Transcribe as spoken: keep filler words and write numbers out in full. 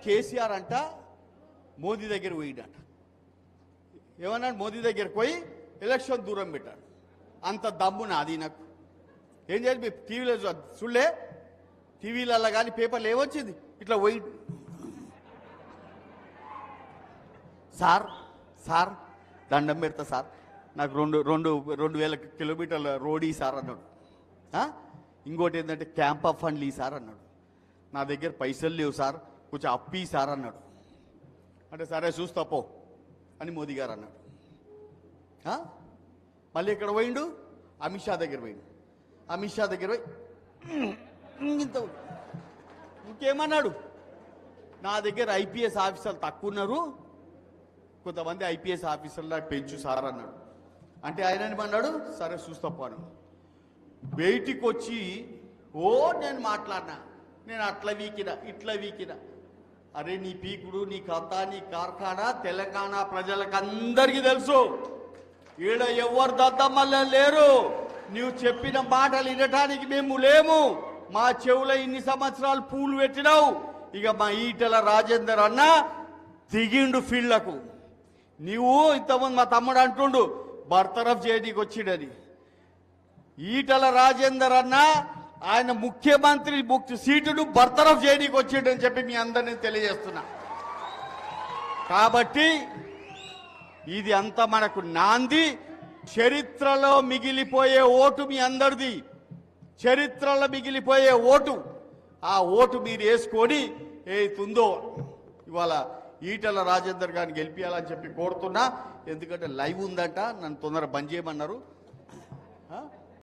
కేసీఆర్ అంట మోదీ దగ్గర పోయిడట. ఏమన్నాడు? మోదీ దగ్గరికి పోయి ఎలక్షన్ దూరం పెట్టాడు. అంత దమ్ము నాది నాకు. ఏం చేయాలి? మీ టీవీలో చూడలే? టీవీలలో కానీ పేపర్లు ఏమొచ్చింది? ఇట్లా పోయి సార్ సార్ దండం పెడతా సార్, నాకు రెండు రెండు రెండు వేల కిలోమీటర్ల రోడ్ ఈ సార్ అన్నాడు. ఇంకోటి ఏంటంటే క్యాంప్ ఆఫ్ ఫండ్లు ఈ సార్ అన్నాడు. నా దగ్గర పైసలు లేవు సార్, కొంచెం అప్పి సార్ అన్నాడు. అంటే సరే చూస్తా పో అని మోదీ గారు అన్నాడు. మళ్ళీ ఇక్కడ పోయిండు, అమిత్ షా దగ్గర పోయిండు. అమిత్ షా దగ్గర పోయి ఇంత ఇంకేమన్నాడు? నా దగ్గర ఐపీఎస్ ఆఫీసర్లు తక్కువ ఉన్నారు, కొంతమంది ఐపీఎస్ ఆఫీసర్లు నాకు పెంచు సార్ అన్నాడు. అంటే ఆయన ఏమన్నాడు? సరే చూస్తా పోను. బయటికి వచ్చి ఓ నేను మాట్లాడినా, నేను అట్లా వీకిన ఇట్లా వీకిన. అరే నీ పీకుడు, నీ కథ, నీ కార్ఖానా తెలంగాణ ప్రజలకు అందరికీ తెలుసు. ఈడ ఎవరు దద్దమ్మల్ల లేరు. నువ్వు చెప్పిన మాటలు వినటానికి మేము లేము. మా చెవులో ఇన్ని సంవత్సరాలు పూలు పెట్టినావు. ఇక మా ఈటెల రాజేందర్ అన్న దిగిండు ఫీల్డ్లకు. నీవు ఇంతమంది మా తమ్ముడు అంటుండు బర్తరఫ్ చేయడానికి వచ్చిడని. ఈటల రాజేందర్ అన్న ఆయన ముఖ్యమంత్రి సీటును బర్తరఫ్ చేయడానికి వచ్చిండని చెప్పి మీ అందరినీ తెలియజేస్తున్నా. కాబట్టి ఇది అంతా మనకు నాంది. చరిత్రలో మిగిలిపోయే ఓటు మీ అందరిది. చరిత్రలో మిగిలిపోయే ఓటు, ఆ ఓటు మీరు వేసుకొని ఏతుందో ఇవాళ ఈటల రాజేందర్ గారిని గెలిపించాలని చెప్పి కోరుతున్నా. ఎందుకంటే లైవ్ ఉందంట, నన్ను తొందర బంద్ చేయమన్నారు.